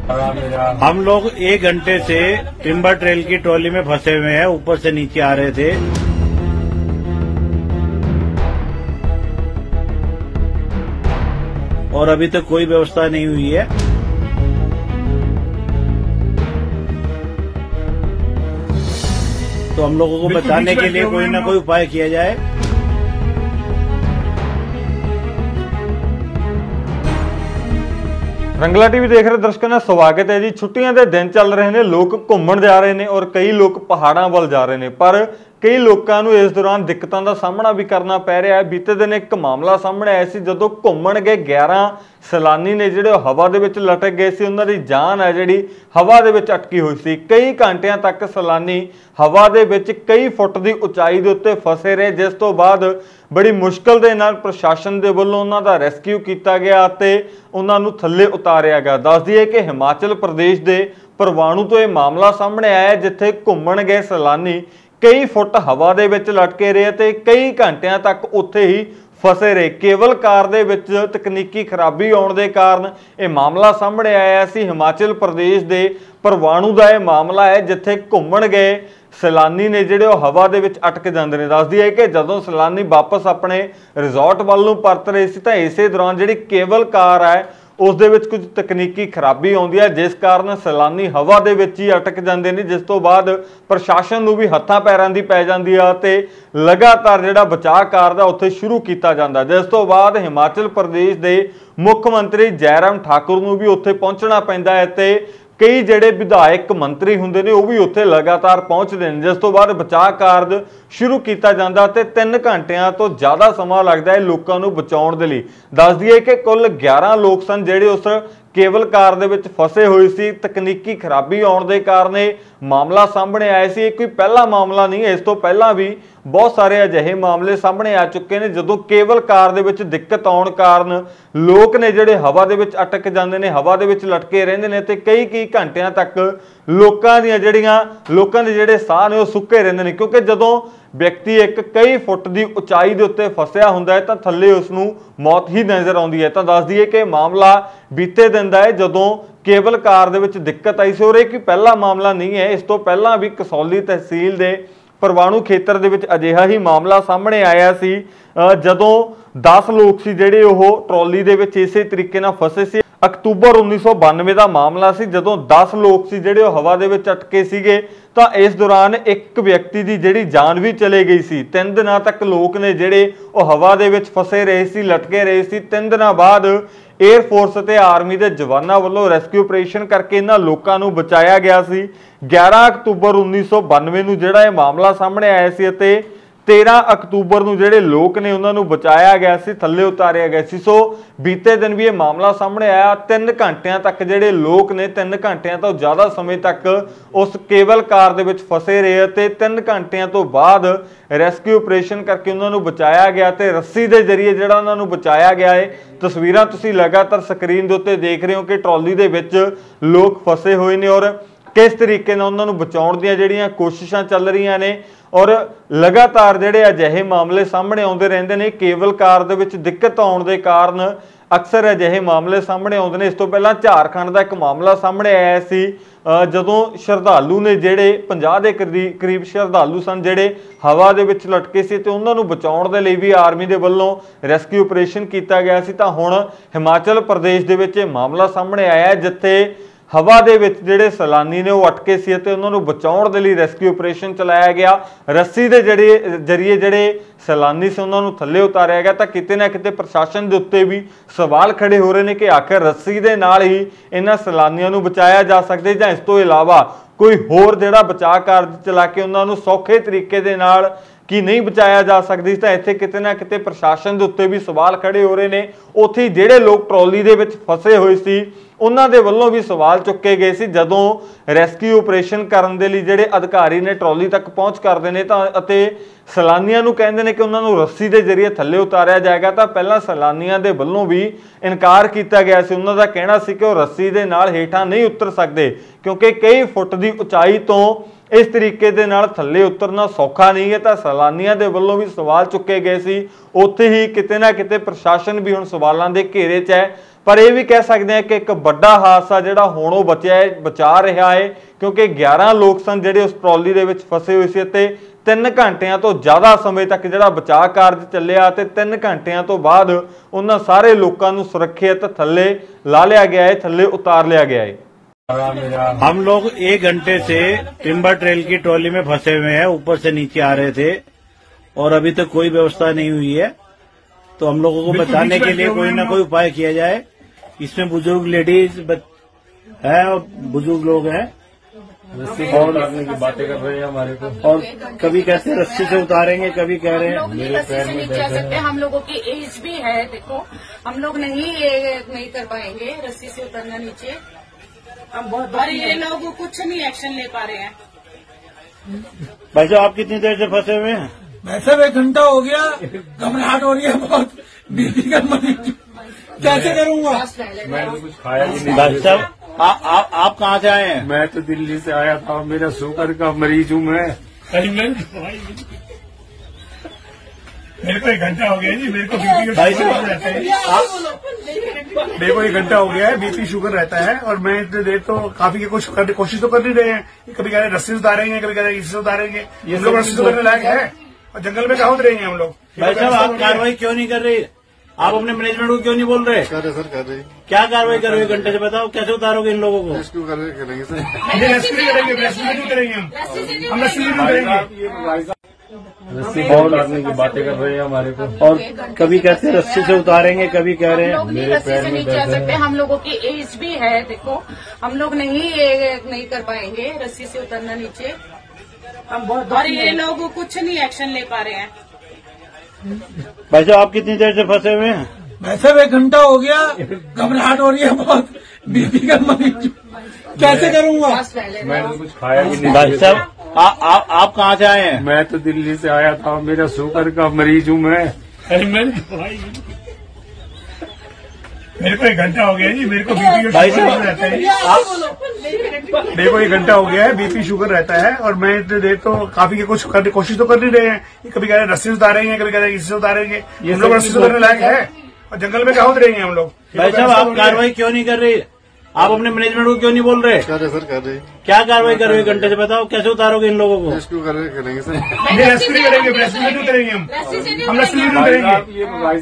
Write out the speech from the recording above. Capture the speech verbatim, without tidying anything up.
हम लोग एक घंटे से टिम्बर ट्रेल की ट्रॉली में फंसे हुए हैं, ऊपर से नीचे आ रहे थे। और अभी तक कोई व्यवस्था नहीं हुई है। तो हम लोगों को बचाने के लिए कोई ना कोई उपाय किया जाए। रंगला टीवी देख रहे दर्शकों का स्वागत है जी। छुट्टियां के दिन चल रहे हैं, लोग घूमन जा रहे हैं और कई लोग पहाड़ों वाल जा रहे हैं, पर कई लोगों को इस दौरान दिक्कतों का सामना भी करना पै रहा है। बीते दिन एक मामला सामने आया सी, जदों घूमन गए ग्यारह सैलानी ने जिहड़े हवा दे विच लटक गए सी, उन्हां दी जान है जिहड़ी हवा दे विच अटकी हुई सी। कई घंटियां तक सैलानी हवा दे विच कई फुट की उचाई के उत्ते फसे रहे, जिस तो बाद बड़ी मुश्किल दे नाल प्रशासन दे वल्लों उन्हां दा रेस्क्यू किया गया ते उन्हां नूं थल्ले उतारिया गया। दस दईए कि हिमाचल प्रदेश के परवाणू तो यह मामला सामने आया, जिथे घूमन गए सैलानी कई फुट हवा दे विच लटके रहे ते कई घंटियां तक उत्थे ही फसे रहे। केबल कार दे विच तकनीकी खराबी आउण दे कारण यह मामला सामने आया सी। हिमाचल प्रदेश के परवाणू का यह मामला है, जिथे घूमन गए सैलानी ने जिहड़े हवा दे विच अटक जांदे ने। दस दईए कि जदों सैलानी वापस अपने रिजॉर्ट वल नूं परत रहे सी, तां इसे दौरान जिहड़ी केबल कार है उस दे विच कुछ तकनीकी खराबी आउंदी है, जिस कारण सैलानी हवा दे विच ही अटक जांदे ने, जिस तो बाद प्रशासन नूं भी हत्थां पैरां दी पै जांदी है ते लगातार जिहड़ा बचाव कार्य उत्थे शुरू किया जांदा। जिस तो बाद हिमाचल प्रदेश के मुख मंत्री जयराम ठाकुर नूं भी उत्थे पहुंचना पैंदा है ते कई जिहड़े विधायक मंत्री हुंदे ने वो भी उत्थे लगातार पहुंचते हैं, जिस तो बाद बचाव कार्य शुरू किया जाता ते तीन घंटिया तो ज़्यादा समा लगता है लोगों को बचाउण दे लई। दस दईए कि कुल ग्यारह लोग सन जिहड़े उस केबल कार दे विच फसे हुए सी। तकनीकी खराबी आउण दे कारण मामला सामने आया सी। कोई पहला मामला नहीं है, इस तो पहला भी बहुत सारे अजिहे मामले सामने आ चुके हैं, जदों केबल कार दे विच दिक्कत आउण कारण लोग ने जिहड़े हवा दे विच अटक जांदे ने, हवा दे विच लटके रहिंदे ने ते कई कई घंटियां तक लोकां दीयां जिहड़ियां लोकां दे जिहड़े साह ने वो सुक्के रहिंदे ने, क्योंकि जदों व्यक्ति एक कई फुट की उचाई के उत्ते फसिया हुंदा है तो थल्ले उसनूं मौत ही नज़र आउंदी है। तो दस दईए कि मामला बीते दिन दा है, जदों केबल कार दे विच दिक्कत आई सी। और एक पहला मामला नहीं है, इस तो पहला भी कसौली तहसील के परवाणू खेतर दे विच अजिहा ही मामला सामने आया सी, जदों दस लोग सी जिहड़े ओह ट्रॉली दे विच इसे तरीके नाल फसे सी। अक्तूबर उन्नीस सौ बानवे का मामला सी, जदों दस लोग सी जिहड़े हवा दे विच अटके सीगे, तो इस दौरान एक व्यक्ति की जिहड़ी जान भी चली गई सी। तीन दिनों तक लोग ने जिहड़े ओह हवा दे विच फसे रहे सी, लटके रहे सी। तीन दिनों बाद एयरफोर्स ते आर्मी के जवानों वालों रेस्क्यू ऑपरेशन करके इन्हां लोकां नूं बचाया गया सी। ग्यारह अक्तूबर उन्नीस सौ बानवे नूं जिहड़ा यह मामला सामने आया सी ते तेरह अक्तूबर नूं जिहड़े लोग ने उन्हां नूं बचाया गया सी, थल्ले उतारिया गया सी। सो बीते दिन भी ये मामला सामने आया। तीन घंटियां तक जिहड़े लोग ने तीन घंटियां तो ज़्यादा समय तक उस केबल कार दे विच फसे रहे ते तीन घंटियां तो बाद रेस्क्यू ऑपरेशन करके उन्हां नूं बचाया गया ते रस्सी के जरिए जिहड़ा उन्हां नूं बचाया गया है। तस्वीरां तुसीं लगातार स्क्रीन दे उत्ते देख रहे हो कि ट्रॉली दे विच लोग फसे हुए ने और किस तरीके नाल उन्हां नूं बचाउण दीयां जिहड़ियां कोशिशां चल रहीआं ने। और लगातार जिहड़े अजिहे मामले सामने आउंदे रहिंदे ने। केबल कार दे विच दिक्कत आउण दे कारण अक्सर अजिहे मामले सामने आउंदे ने। इस तो पहलां झारखंड का एक मामला सामने आया सी, जदों श्रद्धालु ने जिहड़े पचास दे करीब श्रद्धालु सन जिहड़े हवा दे विच लटके सी ते उन्हां नूं बचाउण दे लई भी आर्मी दे वल्लों रेस्क्यू ऑपरेशन किया गया सी। तां हुण हिमाचल प्रदेश दे विच इह मामला सामने आया, जिथे हवा दे विच जिहड़े सैलानी ने वो अटके सी ते उन्हां नूं बचाउण दे लई रेस्क्यू ऑपरेशन चलाया गया। रस्सी दे जरिए जरिए जिहड़े सैलानी से उन्हां नूं थल्ले उतारिया गया। तां किते ना किते प्रशासन दे उत्ते भी सवाल खड़े हो रहे हैं कि आखिर रस्सी दे नाल ही इन्हां सैलानियां नूं बचाया जा सकदा जां इस तों इलावा कोई होर जिहड़ा बचाव कार्य चला के उन्हां नूं सौखे तरीके दे नाल कि नहीं बचाया जा सकती। तो इत्थे किते ना किते प्रशासन दे उत्ते भी सवाल खड़े हो रहे हैं। उत्थे जिहड़े लोग ट्रॉली दे विच फसे हुए सी उन्हां दे वल्लों भी सवाल चुके गए सी। जदों रेस्क्यू ऑपरेशन करन दे लई जिहड़े अधिकारी ने ट्रॉली तक पहुँच करदे ने तां अते सैलानियां नूं कहंदे ने कि उन्हां नूं रस्सी दे जरिए थल्ले उतारिया जाएगा, तां पहलां सैलानियां दे वल्लों भी इनकार किया गया सी। उन्हां दा कहना सी कि वो रस्सी दे नाल हेठां नहीं उतर सकदे, क्योंकि कई फुट की उचाई तो इस तरीके दे नाल थल्ले उतरना सौखा नहीं है। तो सैलानियों के वल्लों भी सवाल चुके गए सी, उत्थे ही किते ना किते प्रशासन भी हुण सवालों के घेरे च है। पर यह भी कह सकते हैं कि एक बड़ा हादसा जिहड़ा हुण ओह बचिया है बचा रहा है, क्योंकि ग्यारह लोग सन जिहड़े उस ट्रॉली दे विच फसे हुए सी ते तीन घंटिया तो ज़्यादा समय तक जिहड़ा बचाव कार्य चलिया ते तीन घंटिया तो बाद उन्हां सारे लोगों को सुरक्षित थल्ले ला लिया गया है, थल्ले उतार लिया गया है। हम लोग एक घंटे से टिम्बर ट्रेल की ट्रॉली में फंसे हुए हैं, ऊपर से नीचे आ रहे थे और अभी तक कोई व्यवस्था नहीं हुई है। तो हम लोगों को बचाने के लिए कोई ना कोई उपाय किया जाए। इसमें बुजुर्ग लेडीज है और बुजुर्ग लोग हैं और की बातें कर रहे हैं हमारे को, और कभी कहते हैं रस्सी से उतारेंगे, कभी कह रहे हैं मेरे पैर में नहीं जा सकते। हम लोगों की एज भी है, देखो हम लोग नहीं ये नहीं कर पाएंगे रस्सी से उतरना नीचे। हम बहुत और ये लोग कुछ नहीं एक्शन ले पा रहे हैं। भाई साहब आप कितनी देर से फंसे हुए हैं? मैं सब एक घंटा हो गया, घबराहट हो रही है बहुत, बीपी का मरीज कैसे करूंगा। मैंने तो कुछ खाया ही नहीं। भाई साहब आप आप आप कहाँ से आए हैं? मैं तो दिल्ली से आया था, मेरा शुगर का मरीज हूँ मैं। मेरे को एक घंटा हो गया जी, मेरे को बीपी का भाई शुगर साहब रहता है। मेरे को एक घंटा हो गया है, बीपी शुगर रहता है और मैं इतने देर तो काफी कुछ करने कोशिश तो कर नहीं रहे हैं। कभी कह रहे रस्सी से उतारेंगे, कभी कह रहे इससे उतारेंगे। हम लोग रस्सी से उतारने लायक है और जंगल में कहाँ उतरेंगे हम लोग। भाई साहब आप कार्रवाई क्यों नहीं कर रही? आप अपने मैनेजमेंट को क्यों नहीं बोल रहे? कर रहे सर, कर रहे। क्या कार्रवाई कर रहे हो? घंटे से बताओ कैसे उतारोगे इन लोगों को? रेस्क्यू कर रहे करेंगे सर। नहीं रेस्क्यू नहीं करेंगे, रेस्क्यू नहीं करेंगे हम हम रेस्क्यू नहीं करेंगे। रस्सी से उतारने की बातें कर रहे हैं हमारे को, और कभी कहते हैं रस्सी से उतारेंगे, कभी कह रहे हैं मेरे रस्सी से नहीं जा सकते। हम लोगों की एज भी है, देखो हम लोग नहीं ये नहीं कर पाएंगे रस्सी से उतरना नीचे। हम बहुत और ये लोग कुछ नहीं एक्शन ले पा रहे हैं। भाई साहब आप कितनी देर से फंसे हुए हैं? मैं सब एक घंटा हो गया, घबराहट हो रही है बहुत, बीपी का मरीज कैसे करूंगा। मैंने तो कुछ खाया ही नहीं। भाई साहब आप आप आप कहाँ से आए हैं? मैं तो दिल्ली से आया था, मेरा शुगर का मरीज हूँ मैं। मेरे को एक घंटा हो गया जी, मेरे को बीपी का भाई शुगर साहब रहता है। आप मेरे को एक घंटा हो गया है, बीपी शुगर रहता है और मैं इतने देर तो काफी कुछ करने कोशिश तो कर नहीं रहे हैं। कभी कह रहे रस्सी से उतारेंगे, कभी कह रहे इससे उतारेंगे। हम लोग रस्सी से उतारने लायक है और जंगल में कहाँ उतरेंगे हम लोग। भाई साहब आप कार्रवाई क्यों नहीं कर रही? आप अपने मैनेजमेंट को क्यों नहीं बोल रहे? कर रहे सर, कर रहे। क्या कार्रवाई कर रहे हो? घंटे से बताओ कैसे उतारोगे इन लोगों को? रेस्क्यू कर रहे करेंगे सर। नहीं रेस्क्यू नहीं करेंगे, रेस्क्यू नहीं करेंगे हम हम रेस्क्यू नहीं करेंगे।